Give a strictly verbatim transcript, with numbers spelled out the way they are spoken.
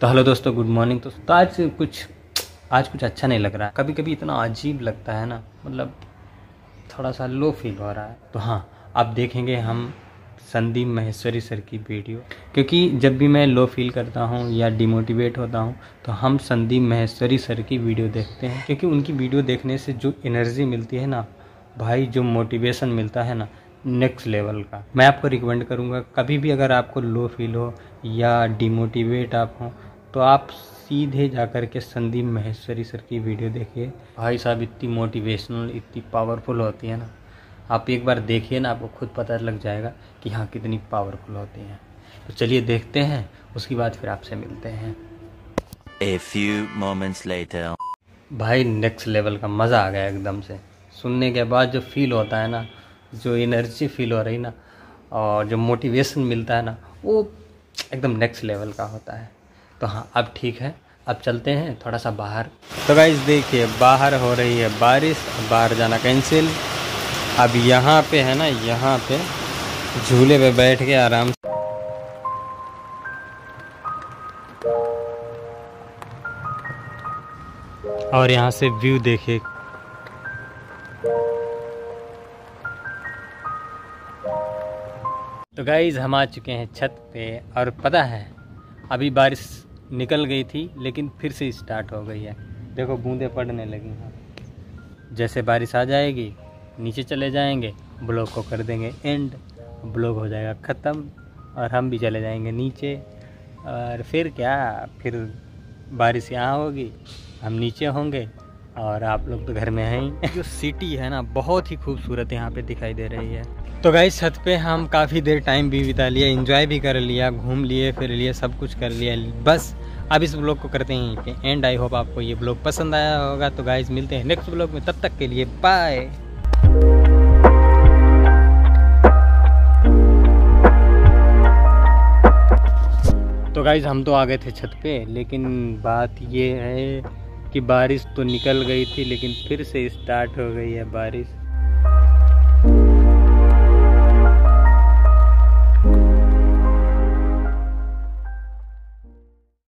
तो हेलो दोस्तों, good morning. तो, तो आज कुछ आज कुछ अच्छा नहीं लग रहा है। कभी कभी इतना अजीब लगता है ना, मतलब थोड़ा सा लो फील हो रहा है। तो हाँ, आप देखेंगे हम संदीप माहेश्वरी सर की वीडियो, क्योंकि जब भी मैं लो फील करता हूँ या डिमोटिवेट होता हूँ तो हम संदीप माहेश्वरी सर की वीडियो देखते हैं। क्योंकि उनकी वीडियो देखने से जो एनर्जी मिलती है ना भाई, जो मोटिवेशन मिलता है ना, नेक्स्ट लेवल का। मैं आपको रिकमेंड करूँगा, कभी भी अगर आपको लो फील हो या डिमोटिवेट आप हो तो आप सीधे जाकर के संदीप माहेश्वरी सर की वीडियो देखिए। भाई साहब, इतनी मोटिवेशनल, इतनी पावरफुल होती है ना, आप एक बार देखिए ना, आपको खुद पता लग जाएगा कि हाँ कितनी पावरफुल होती हैं। तो चलिए देखते हैं, उसके बाद फिर आपसे मिलते हैं। A few moments later. भाई नेक्स्ट लेवल का मज़ा आ गया एकदम से। सुनने के बाद जो फील होता है ना, जो एनर्जी फील हो रही ना, और जो मोटिवेशन मिलता है ना, वो एकदम नेक्स्ट लेवल का होता है। तो हाँ, अब ठीक है, अब चलते हैं थोड़ा सा बाहर। तो गाइस देखिए, बाहर हो रही है बारिश, बाहर जाना कैंसिल। अब यहाँ पे है ना, यहाँ पे झूले पे बैठ के आराम से, और यहाँ से व्यू देखिए। तो गाइज हम आ चुके हैं छत पे, और पता है अभी बारिश निकल गई थी लेकिन फिर से स्टार्ट हो गई है। देखो बूंदें पड़ने लगी हैं। जैसे बारिश आ जाएगी नीचे चले जाएंगे, ब्लॉग को कर देंगे एंड, ब्लॉग हो जाएगा ख़त्म और हम भी चले जाएंगे नीचे। और फिर क्या, फिर बारिश यहाँ होगी, हम नीचे होंगे और आप लोग तो घर में हैं ही। जो सिटी है ना, बहुत ही खूबसूरत यहाँ पे दिखाई दे रही है। तो गाइस छत पे हम काफ़ी देर टाइम भी बिता लिया, एंजॉय भी कर लिया, घूम लिए फिर लिए, सब कुछ कर लिया। बस अब इस ब्लॉग को करते हैं यहीं पे एंड। आई होप आपको ये ब्लॉग पसंद आया होगा। तो गाइस मिलते हैं नेक्स्ट ब्लॉग में, तब तक के लिए बाय। तो गाइस हम तो आ गए थे छत पे, लेकिन बात ये है कि बारिश तो निकल गई थी लेकिन फिर से स्टार्ट हो गई है बारिश।